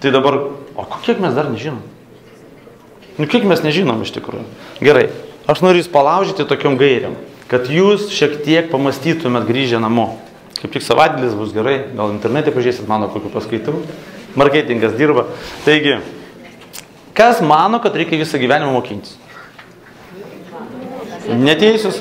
Tai dabar, o kiek mes dar nežinom? Nu, kiek mes nežinom iš tikrųjų? Gerai, aš noriu jūs palaužyti tokiom gairiam, kad jūs šiek tiek pamastytumėt grįžę namo. Kaip tik savaitgalis bus gerai, gal internete pažiūrėsit mano kokių paskaitų. Marketingas dirba. Taigi, kas mano, kad reikia visą gyvenimą mokintis? Neteisius?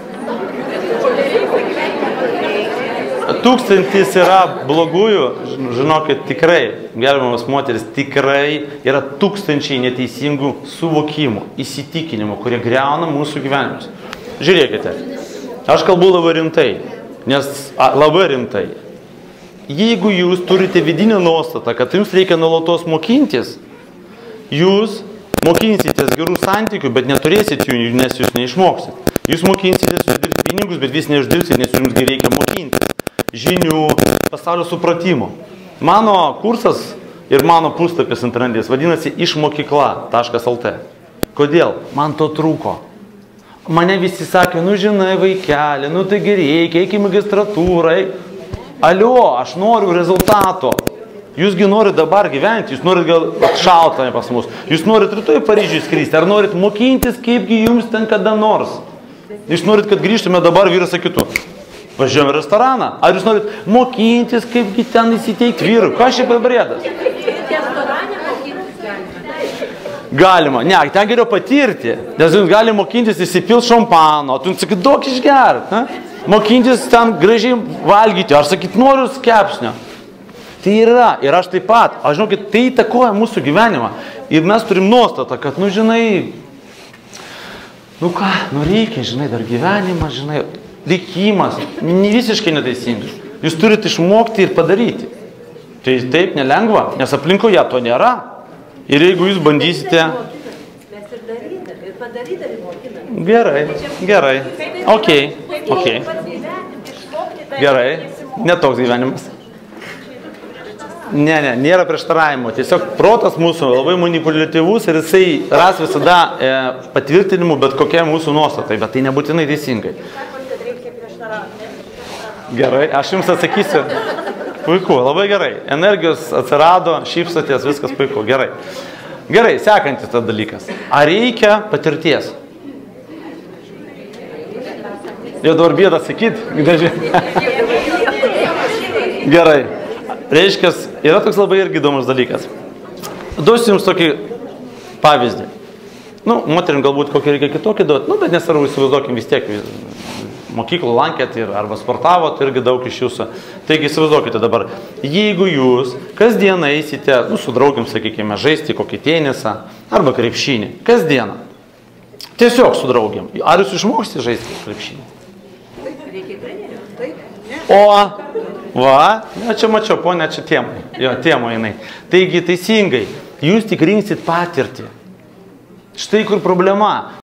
1000 yra blogųjų, žinokit, tikrai, gerbiamas moteris, tikrai yra 1000 neteisingų suvokimų, įsitikinimų, kurie griauna mūsų gyvenimus. Žiūrėkite, aš kalbu labai rimtai, nes labai rimtai. Jeigu jūs turite vidinę nuostatą, kad jums reikia nuolatos mokintis, jūs mokinsitės gerų santykių, bet neturėsit jų, nes jūs neišmoksit. Jūs mokinsitės uždirbti pinigus, bet vis neuždirbsit, nes jums reikia mokintis. Žinių, pasaulio supratimo. Mano kursas ir mano puslapis internetės vadinasi išmokykla.lt. Kodėl? Man to trūko. Mane visi sakė, nu žinai vaikeli, nu taigi reikia, eik į magistratūrą. Alio, aš noriu rezultato. Jūsgi norit dabar gyventi, jūs norit gal atšaltą pas mus, jūs norit rytoj Paryžiui skristi, ar norit mokintis, kaipgi jums ten kada nors. Jūs norit, kad grįžtume dabar vyras sakytų, važiuojame į restoraną, ar jūs norit mokintis, kaipgi ten įsiteikti vyrui, ką šiaip pabrėdas? Galima, ne, ten geriau patirti, nes jums gali mokintis įsipil šampano, tu jums sakyt, daug išgert, mokintis ten gražiai valgyti, ar sakyt, noriu skepsnio. Tai yra, ir aš taip pat, aš žinokit, tai įtakoja mūsų gyvenimą. Ir mes turim nuostatą, kad, nu žinai, nu ką, nu reikia, žinai, dar gyvenimą, žinai, likimas, visiškai neteisingai. Jūs turite išmokti ir padaryti. Tai taip nelengva, nes aplinkoje to nėra. Ir jeigu jūs bandysite... Mes ir darydami, ir padarydami mokiname. Gerai, ok. Gerai, netoks gyvenimas. Ne, nėra prieštaravimo. Tiesiog protas mūsų labai manipuliatyvus ir jisai ras visada patvirtinimų bet kokia mūsų nuostatai, bet tai nebūtinai teisingai. Gerai, aš jums atsakysiu. Puiku, labai gerai. Energijos atsirado, šypsotės, viskas puiku, gerai. Gerai, sekantis tas dalykas. Ar reikia patirties? Jau dabar bėda sakyti. Gerai. Reiškia, yra toks labai irgi įdomus dalykas. Duosiu jums tokį pavyzdį. Nu, moterim galbūt kokį reikia kitokį duoti, nu, bet nesvarbu, įsivaizduokim vis tiek, mokyklų lankėt ir arba sportavot, irgi daug iš jūsų. Taigi įsivaizduokite dabar, jeigu jūs kasdieną eisite, nu, su draugiam, sakykime, žaisti kokį tenisą arba krepšinį, kasdieną, tiesiog su draugiam, ar jūs išmoksite žaisti krepšinį? Reikia trenerių, taip? O, va, čia mačiau, ponia, čia temo jinai. Taigi, teisingai, jūs tik rinksit patirtį. Štai kur problema.